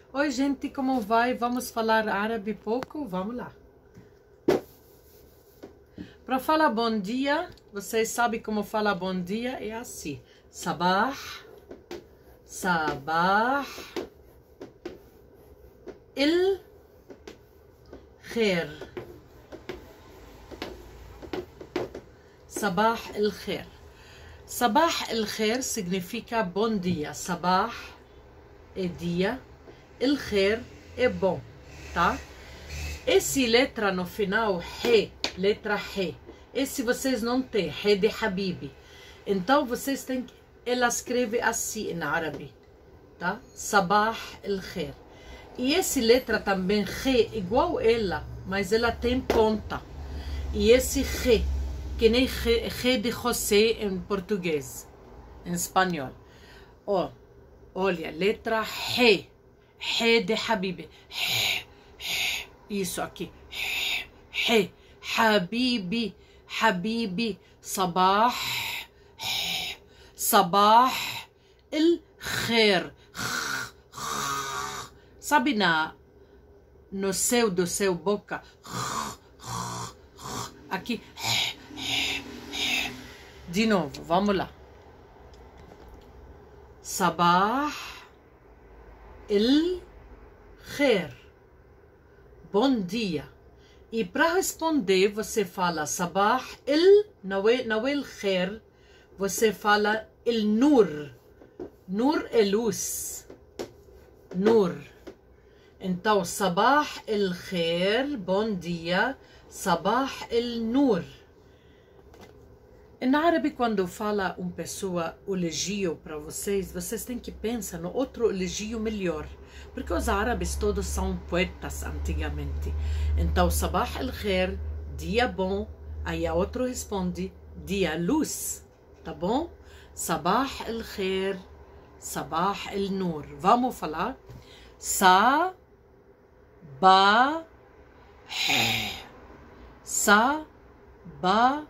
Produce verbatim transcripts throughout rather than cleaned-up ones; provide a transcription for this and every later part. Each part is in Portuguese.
Oi, gente, como vai? Vamos falar árabe pouco? Vamos lá. Para falar bom dia, vocês sabem como falar bom dia? É assim. Sabah, sabah, il khair. Sabah il khair. Sabah il khair significa bom dia. Sabah é dia. El khair é bom, tá? Esse letra no final, he, letra he. Esse vocês não têm, he de habibi. Então vocês têm que, ela escreve assim em árabe, tá? Sabah el khair. E esse letra também, he, igual ela, mas ela tem ponta. E esse he, que nem he, he de José em português, em espanhol. Ó, olha, letra he. He de habibi. Isso aqui. He. Habibi. Habibi. Sabah. Sabah. El khair. Sabe na, no seu do seu boca? Aqui. De novo, vamos lá. Sabah. El khair, bom dia. E para responder, você fala sabah, el, não é, não é el khair, você fala el nur. Nur é luz. Nur. Então, sabah el khair, bom dia. Sabah el nur. Em árabe, quando fala uma pessoa o elogio para vocês, vocês têm que pensar no outro elogio melhor. Porque os árabes todos são poetas antigamente. Então, sabah el khair, dia bom. Aí a outro responde, dia luz. Tá bom? Sabah el khair, sabah el nur. Vamos falar? Sa, ba, sa, ba,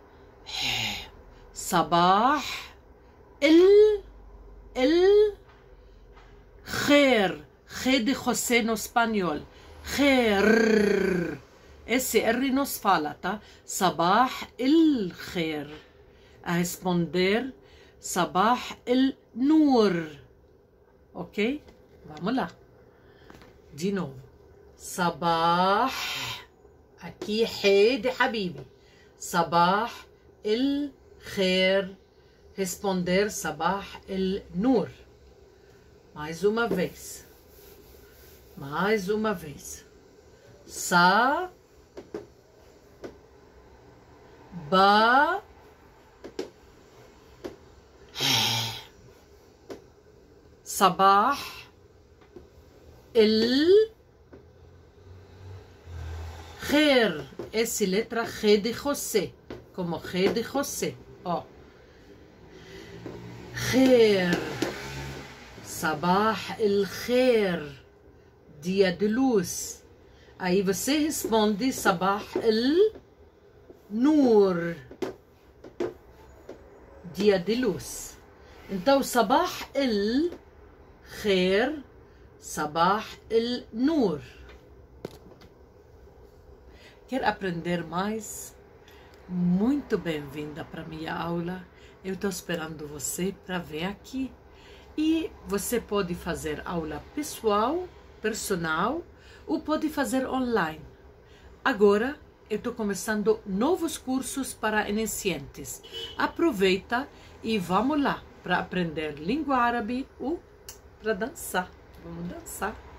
sabah el el khair. Khair de José no espanhol. Khair. Esse R nos fala, tá? Sabah el khair. A responder, sabah el nur. Ok? Vamos lá. De novo. Sabah. Aqui, he de habibi. Sabah el khair. Responder, sabah el nur. Mais uma vez. Mais uma vez. Sa, ba, sabah, el khair. Essa letra G de José, como G de José. Ó. Khair. Sabah el khair. Dia de luz. Aí você responde sabah el nur. Dia de luz. Então, sabah el khair, sabah el nur. Quer aprender mais? Muito bem-vinda para minha aula. Eu estou esperando você para ver aqui. E você pode fazer aula pessoal, personal, ou pode fazer online. Agora, eu estou começando novos cursos para iniciantes. Aproveita e vamos lá para aprender língua árabe ou para dançar. Vamos dançar.